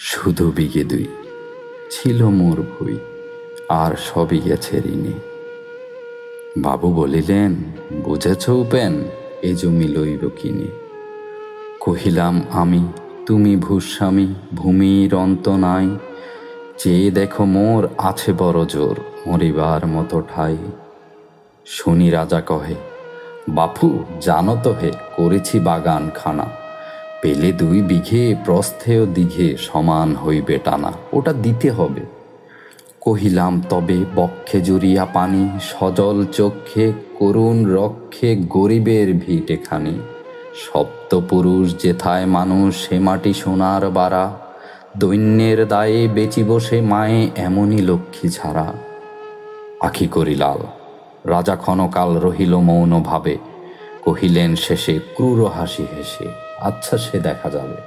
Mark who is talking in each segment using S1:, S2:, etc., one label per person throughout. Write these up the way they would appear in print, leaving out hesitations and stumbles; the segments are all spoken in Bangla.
S1: শুধু বিঘে দুই ছিল মোর ভুই, আর সবই গেছে ঋণে। বাবু বলিলেন, বুঝেছ উপেন, এ জমি লইব কিনে। কহিলাম আমি, তুমি ভূস্বামী, ভূমির অন্ত নাই। চেয়ে দেখো মোর আছে বড় জোর, মরিবার মতো ঠাই। শুনি রাজা কহে, বাপু জানো তো হে, করেছি বাগান খানা। পেলে 2 বিঘে, প্রস্থেও দিঘে সমান হইবে টানা, ওটা দিতে হবে। কহিলাম তবে বক্ষে জুড়িয়া পানি, সজল চক্ষে করুণ রক্ষে গরিবের ভিট এখানি। সপ্তপুরুষ যেথায় মানুষ, সে মাটি সোনার বাড়া। দৈন্যের দায়ে বেচিব সে মায়ে, এমনই লক্ষ্মী ছাড়া। আখি করি লাল, রাজা ক্ষণকাল রহিল মৌন ভাবে। কহিলেন শেষে ক্রূর হাসি হেসে, আচ্ছা সে দেখা যাবে।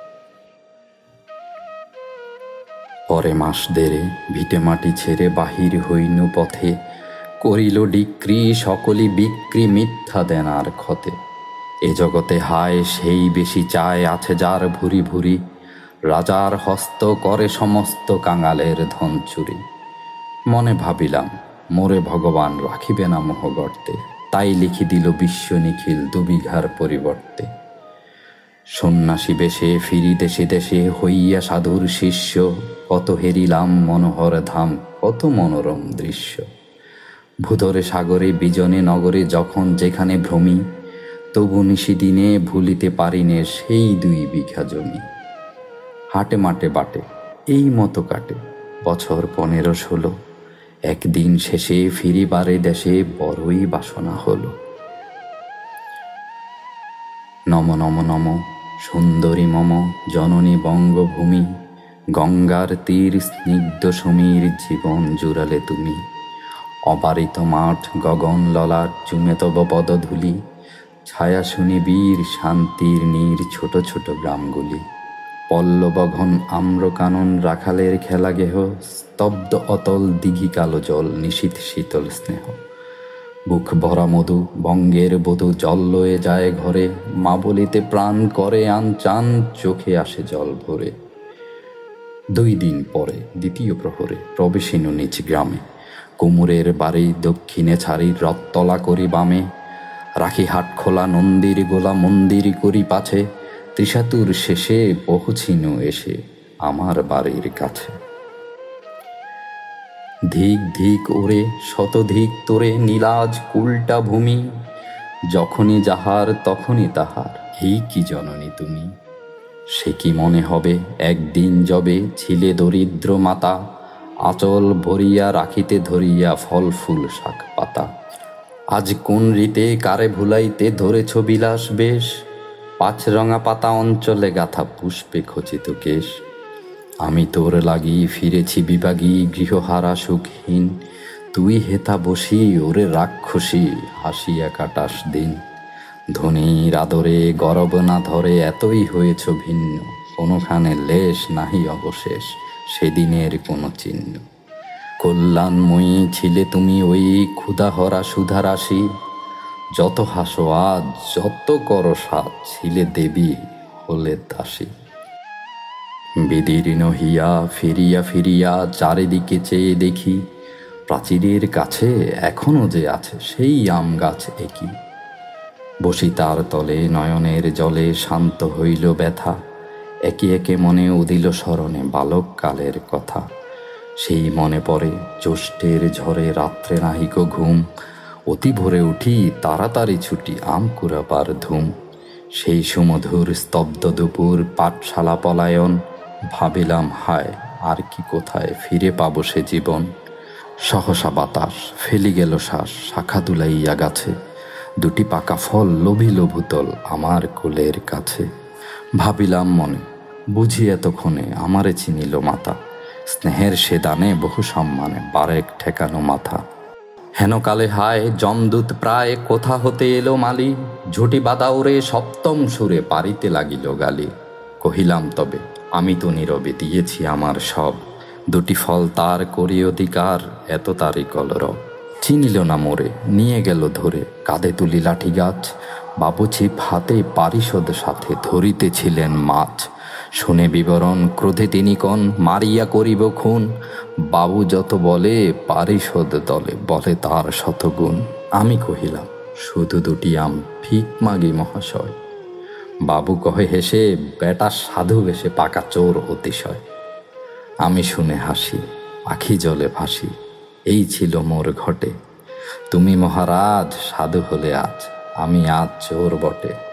S1: পরে মাস দেড়ে ভিটে মাটি ছেড়ে বাহির হইনু পথে। করিল ডিক্রি সকলি বিক্রি, মিথ্যা দেনার ক্ষতে। এ জগতে হায় সেই বেশি চায়, আছে যার ভুরি ভুরি। রাজার হস্ত করে সমস্ত কাঙালের ধন চুরি। মনে ভাবিলাম, মোরে ভগবান রাখিবে না মোহ গর্তে। তাই লিখি দিল বিশ্ব নিখিল 2 বিঘার পরিবর্তে। সন্ন্যাসী বেশে ফিরি দেশে দেশে, হইয়া সাধুর শিষ্য। কত হেরিলাম মনোহর ধাম, কত মনোরম দৃশ্য। ভূধরে সাগরে বিজনে নগরে যখন যেখানে ভ্রমি। তবু নিশিদিনে ভুলিতে পারিনে সেই 2 বিঘা জমি। হাটে মাটে বাটে এই মতো কাটে বছর 15-16। একদিন শেষে ফিরিবারে দেশে বড়ই বাসনা হলো। নম নম নম সুন্দরী মম জননী বঙ্গভূমি। গঙ্গার তীর স্নিগ্ধ সমীর, জীবন জুড়ালে তুমি। অবারিত মাঠ গগন ললাট, চুমে তব পদধূলি। ছায়া শুনি বীর শান্তির নীর, ছোট ছোট গ্রামগুলি। পল্লবঘন আম্রকানন রাখালের খেলা গেহ, স্তব্ধ অতল দিঘি কালো জল, নিশীথ শীতল স্নেহ। বুক ভরা মধু বঙ্গের বধূ, জল লয়ে যায় ঘরে। মা বলিতে প্রাণ করে আনচান, চোখে আসে জল ভরে। 2 দিন পরে দ্বিতীয় প্রহরে প্রবেশিনু নিজ গ্রামে। কুমুরের বাড়ি দক্ষিণে ছাড়ি, রথতলা করি বামে। রাখি হাট খোলা নন্দীর গোলা, মন্দির করি পাছে। ত্রিশাতুর শেষে পৌঁছিনু এসে আমার বাড়ির কাছে। ধিক ধিক ওরে শতধিক তোরে, নীলাজ কুলটা ভূমি। যখনই যাহার তখনই তাহার, এই কি জননী তুমি। সে কি মনে হবে একদিন যবে ছিলে দরিদ্র মাতা। আঁচল ভরিয়া রাখিতে ধরিয়া ফল ফুল শাক পাতা। আজ কোন রীতে কারে ভুলাইতে ধরেছ বিলাস বেশ। 5 রঙা পাতা অঞ্চলে গাথা পুষ্পে খচিত কেশ। আমি তোর লাগি ফিরেছি বিভাগী, গৃহহারা সুখহীন। তুই হেথা বসি ওরে রাক্ষসী, হাসিয়া কাটাস দিন। ধনীর আদরে গরব না ধরে, এতই হয়েছ ভিন্ন। কোনোখানে লেশ নাহি অবশেষ, সেদিনের কোনো চিহ্ন। কল্যাণময়ী ছিলে তুমি ওই ক্ষুধাহরা সুধারাশি। যত হাসো আজ, যত করো সাজ, ছিলে দেবী হলে দাসী। বিদীর্ণ হিয়া ফিরিয়া ফিরিয়া চারিদিকে চেয়ে দেখি। প্রাচীরের কাছে এখনো যে আছে সেই আম গাছ একই। বসি তার তলে নয়নের জলে, শান্ত হইল ব্যথা। একে একে মনে উদিল স্মরণে বালক কালের কথা। সেই মনে পড়ে জ্যৈষ্ঠের ঝড়ে রাত্রে নাহিক ঘুম। অতি ভোরে উঠি তাড়াতাড়ি ছুটি, আম কুড়াবার ধুম। সেই সুমধুর স্তব্ধ দুপুর, পাঠশালা পলায়ন। ভাবিলাম হায়, আর কি কোথায় ফিরে পাবো সে জীবন। সহসা বাতাস ফেলি গেল শ্বাস, শাখা দুলাইয়া গাছে। 2টি পাকা ফল লোভিল ভূতল আমার কোলের কাছে। ভাবিলাম মনে, বুঝি এতক্ষণে আমারে চিনিল মাতা। স্নেহের সে দানে বহু সম্মানে বারেক ঠেকানো মাথা। হেনকালে হায় যমদূত প্রায়, কোথা হতে এলো মালি। ঝুটি বাদাউরে সপ্তম সুরে পারিতে লাগিল গালি। কহিলাম তবে, আমি তো নীরবে দিয়েছি আমার সব। 2টি ফল তার করি অধিকার, এত তারই কলরব। চিনিল না মোরে, নিয়ে গেল ধরে, কাঁধে তুলি লাঠি গাছ। বাবু ছিপ হাতে পারিষদ সাথে, ধরিতেছিলেন মাছ। শুনে বিবরণ ক্রোধে তিনি কন, মারিয়া করিব খুন। বাবু যত বলে পারিষদ দলে, বলে তার শতগুণ। আমি কহিলাম, শুধু দুটি আম, ভিক মাগি মহাশয়। বাবু কহে হেসে, বেটা সাধু বেশে পাকা চোর অতিশয়। আমি শুনে হাসি, আখি জলে ভাসি, এই ছিল মোর ঘটে। তুমি মহারাজ সাধু হলে আজ, আমি আজ চোর বটে।